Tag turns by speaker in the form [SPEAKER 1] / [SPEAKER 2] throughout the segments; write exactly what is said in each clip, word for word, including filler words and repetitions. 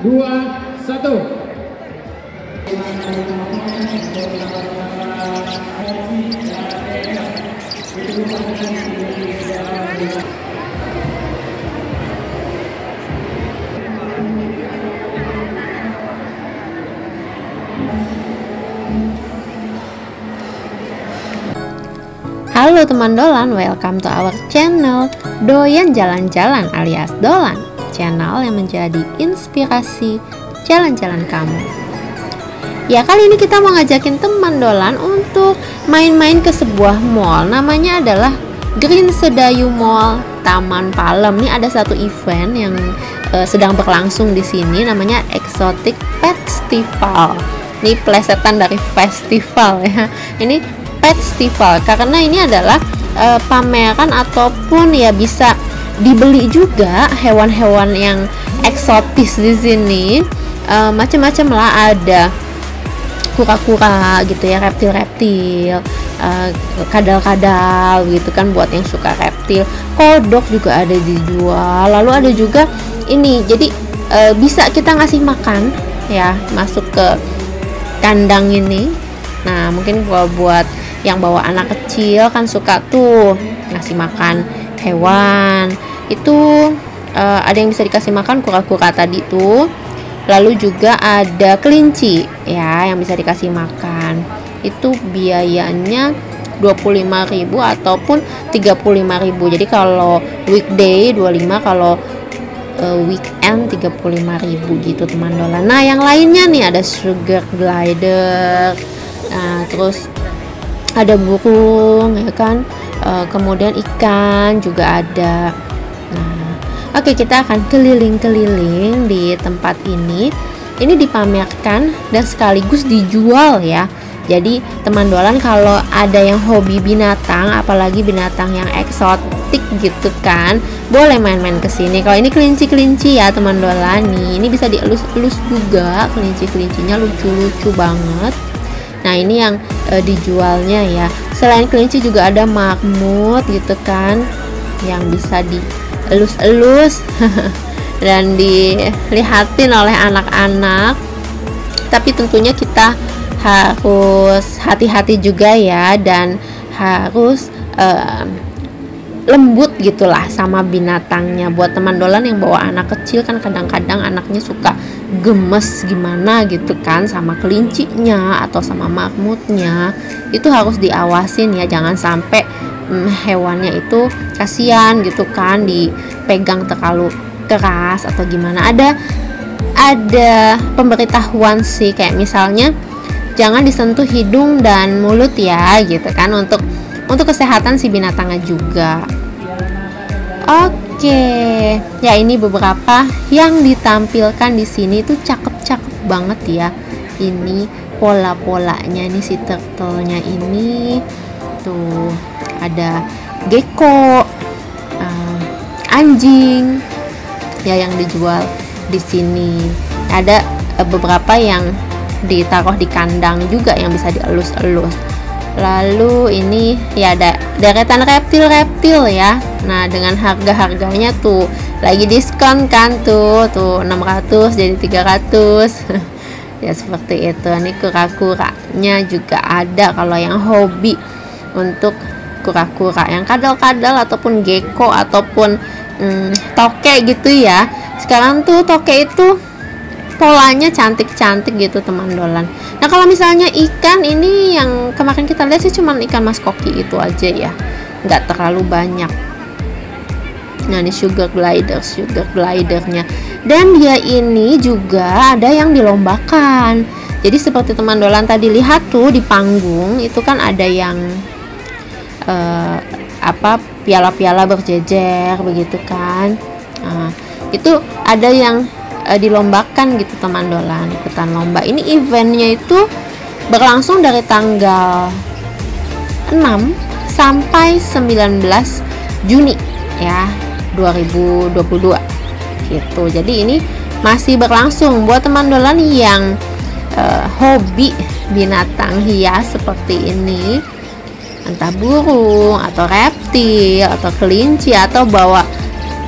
[SPEAKER 1] dua, satu.
[SPEAKER 2] Halo teman dolan, welcome to our channel Doyan Jalan-Jalan alias Dolan, channel yang menjadi inspirasi jalan-jalan kamu. Ya, kali ini kita mau ngajakin teman dolan untuk main-main ke sebuah mall. Namanya adalah Green Sedayu Mall Taman Palem. Ini ada satu event yang uh, sedang berlangsung di sini, namanya Exotic Festival. Ini plesetan dari festival ya. Ini festival karena ini adalah uh, pameran ataupun ya bisa dibeli juga hewan-hewan yang eksotis di sini. Uh, macam-macam lah, ada kura-kura gitu ya, reptil-reptil, uh, kadal-kadal gitu kan buat yang suka reptil. Kodok juga ada dijual. Lalu ada juga ini, jadi uh, bisa kita ngasih makan ya, masuk ke kandang ini. Nah, mungkin buat buat yang bawa anak kecil kan suka tuh ngasih makan hewan. Itu uh, ada yang bisa dikasih makan kura-kura tadi tuh. Lalu juga ada kelinci ya yang bisa dikasih makan. Itu biayanya dua puluh lima ribu ataupun tiga puluh lima ribu. Jadi kalau weekday dua puluh lima, kalau uh, weekend tiga puluh lima ribu gitu teman dolan. Nah, yang lainnya nih ada sugar glider. Nah, terus ada burung ya kan, e, kemudian ikan juga ada. Nah, oke, kita akan keliling-keliling di tempat ini. Ini dipamerkan dan sekaligus dijual ya. Jadi teman dolan kalau ada yang hobi binatang, apalagi binatang yang eksotik gitu kan, boleh main-main ke sini. Kalau ini kelinci-kelinci ya teman dolan nih, ini bisa dielus-elus juga, kelinci-kelincinya lucu-lucu banget. Nah, ini yang e, dijualnya ya. Selain kelinci juga ada marmut gitu kan, yang bisa dielus-elus dan dilihatin oleh anak-anak. Tapi tentunya kita harus hati-hati juga ya, dan harus e, lembut gitulah sama binatangnya. Buat teman dolan yang bawa anak kecil kan kadang-kadang anaknya suka gemes gimana gitu kan sama kelincinya atau sama marmutnya. Itu harus diawasin ya, jangan sampai hmm, hewannya itu kasihan gitu kan dipegang terlalu keras atau gimana. Ada ada pemberitahuan sih, kayak misalnya jangan disentuh hidung dan mulut ya gitu kan, untuk untuk kesehatan si binatangnya juga. Oke, ya ini beberapa yang ditampilkan di sini tuh cakep-cakep banget ya. Ini pola-polanya nih, si turtle-nya ini tuh ada gecko, uh, anjing ya yang dijual di sini. Ada uh, beberapa yang ditaruh di kandang juga yang bisa dielus-elus. Lalu ini ya ada deretan reptil-reptil ya. Nah, dengan harga-harganya tuh lagi diskon kan tuh, tuh enam ratus jadi tiga ratus. Ya seperti itu. Ini kura-kuranya juga ada kalau yang hobi untuk kura-kura yang kadal-kadal ataupun gecko ataupun hmm, toke gitu ya. Sekarang tuh toke itu polanya cantik-cantik gitu teman dolan. Nah, kalau misalnya ikan ini yang kemarin kita lihat sih cuman ikan mas koki itu aja ya, nggak terlalu banyak. Nah, ini sugar glider, sugar glidernya, dan dia ini juga ada yang dilombakan. Jadi seperti teman dolan tadi lihat tuh di panggung itu kan ada yang uh, apa piala-piala berjejer begitu kan. Nah, itu ada yang Uh, dilombakan gitu teman dolan, ikutan lomba. Ini eventnya itu berlangsung dari tanggal enam sampai sembilan belas Juni ya dua ribu dua puluh dua gitu. Jadi ini masih berlangsung buat teman dolan yang uh, hobi binatang hias seperti ini, entah burung atau reptil atau kelinci atau bawa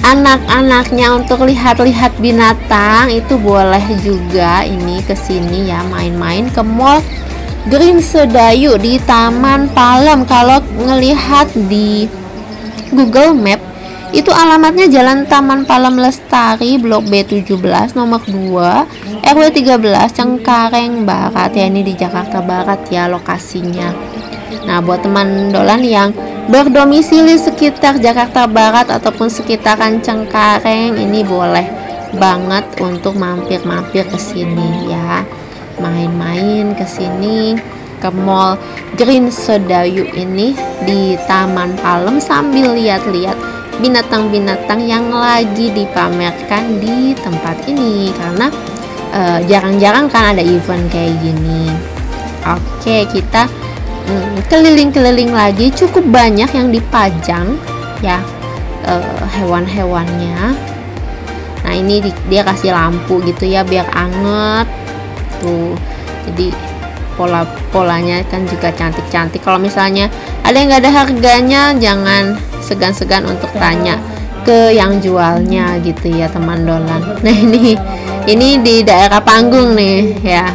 [SPEAKER 2] anak-anaknya untuk lihat-lihat binatang, itu boleh juga ini kesini ya, main-main ke mall Green Sedayu di Taman Palem. Kalau ngelihat di Google Map itu alamatnya Jalan Taman Palem Lestari, Blok B tujuh belas, nomor dua, R W tiga belas, Cengkareng Barat ya. Ini di Jakarta Barat ya lokasinya. Nah, buat teman dolan yang berdomisili sekitar Jakarta Barat ataupun sekitaran Cengkareng, ini boleh banget untuk mampir-mampir ke sini ya. Main-main ke sini ke mall Green Sedayu ini di Taman Palem sambil lihat-lihat binatang-binatang yang lagi dipamerkan di tempat ini, karena jarang-jarang uh, kan ada event kayak gini. Oke, kita keliling-keliling hmm, lagi. Cukup banyak yang dipajang ya, uh, hewan-hewannya. Nah, ini di, dia kasih lampu gitu ya biar anget tuh, jadi pola-polanya kan juga cantik-cantik. Kalau misalnya ada yang nggak ada harganya, jangan segan-segan untuk tanya ke yang jualnya gitu ya teman dolan. Nah, ini ini di daerah panggung nih ya.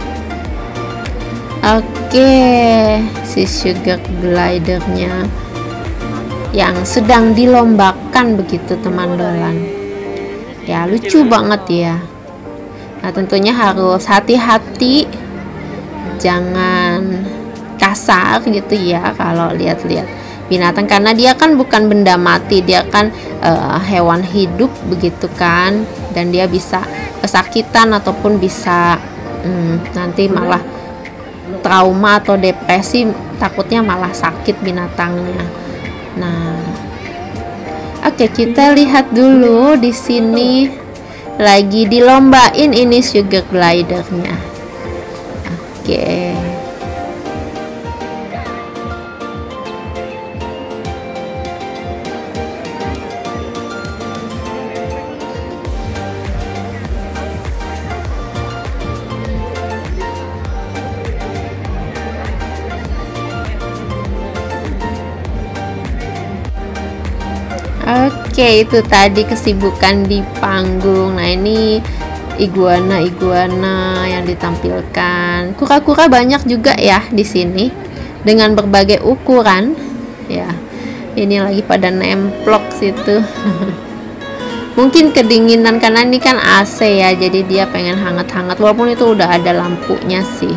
[SPEAKER 2] Oke, si sugar glidernya yang sedang dilombakan begitu teman dolan ya, lucu banget ya. Nah, tentunya harus hati-hati, jangan kasar gitu ya kalau lihat-lihat binatang, karena dia kan bukan benda mati, dia kan uh, hewan hidup begitu kan, dan dia bisa kesakitan ataupun bisa hmm, nanti malah trauma atau depresi, takutnya malah sakit binatangnya. Nah, oke, okay, kita lihat dulu di sini lagi dilombain ini sugar glidernya. Oke. Okay. Oke, itu tadi kesibukan di panggung. Nah, ini iguana-iguana yang ditampilkan. Kura-kura banyak juga ya di sini dengan berbagai ukuran. Ya, ini lagi pada nemplok situ. Mungkin kedinginan karena ini kan A C ya, jadi dia pengen hangat-hangat walaupun itu udah ada lampunya sih.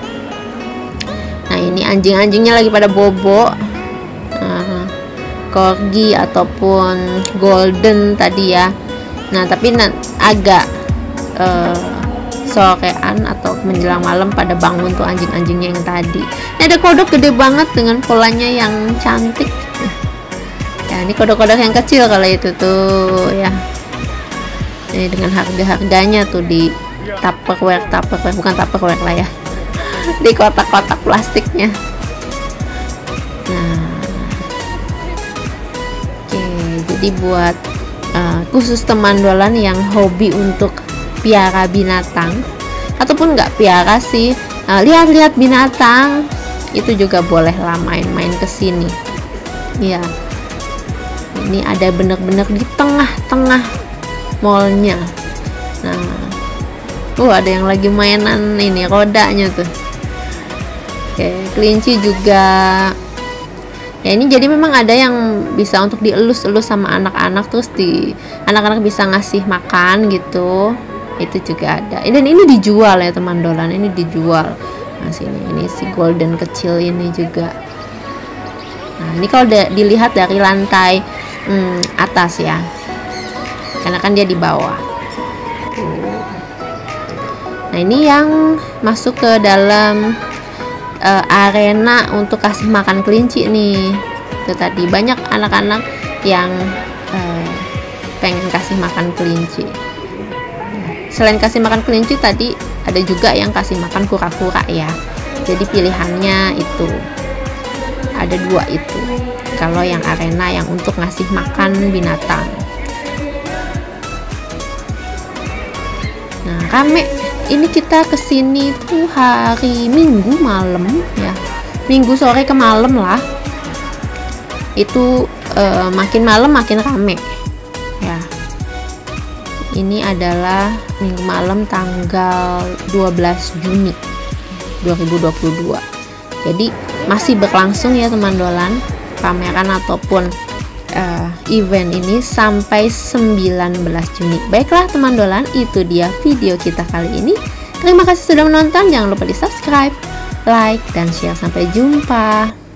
[SPEAKER 2] Nah, ini anjing-anjingnya lagi pada bobo. Nah, corgi ataupun golden tadi ya. Nah, tapi agak uh, sorean atau menjelang malam pada bangun tuh anjing-anjingnya yang tadi. Ini ada kodok gede banget dengan polanya yang cantik. Ya, ini kodok-kodok yang kecil kalau itu tuh ya. Ini dengan harga-harganya tuh di Tupperware, Tupperware bukan Tupperware lah ya. Di kotak-kotak plastiknya. Nah, jadi buat uh, khusus teman dolan yang hobi untuk piara binatang ataupun nggak piara sih, uh, lihat-lihat binatang, itu juga bolehlah main-main ke sini. Ya, ini ada bener-bener di tengah-tengah mallnya. Nah, oh ada yang lagi mainan ini rodanya tuh. Oke, kelinci juga. Ya, ini jadi memang ada yang bisa untuk dielus-elus sama anak-anak, terus di anak-anak bisa ngasih makan gitu, itu juga ada. Dan ini dijual ya teman dolan, ini dijual. Nah, sini ini si golden kecil ini juga. Nah, ini kalau dilihat dari lantai hmm, atas ya, karena kan dia di bawah. Nah, ini yang masuk ke dalam Uh, arena untuk kasih makan kelinci nih. Itu tadi banyak anak-anak yang uh, pengen kasih makan kelinci. Selain kasih makan kelinci tadi ada juga yang kasih makan kura-kura ya. Jadi pilihannya itu ada dua itu. Kalau yang arena yang untuk ngasih makan binatang. Nah, rame. Ini kita kesini tuh hari Minggu malam ya, Minggu sore ke malam lah. Itu uh, makin malam makin rame ini adalah minggu malam tanggal dua belas Juni dua ribu dua puluh dua. Jadi masih berlangsung ya teman dolan, pameran ataupun uh, event ini sampai sembilan belas Juni. Baiklah teman dolan, itu dia video kita kali ini. Terima kasih sudah menonton, jangan lupa di subscribe, like, dan share. Sampai jumpa.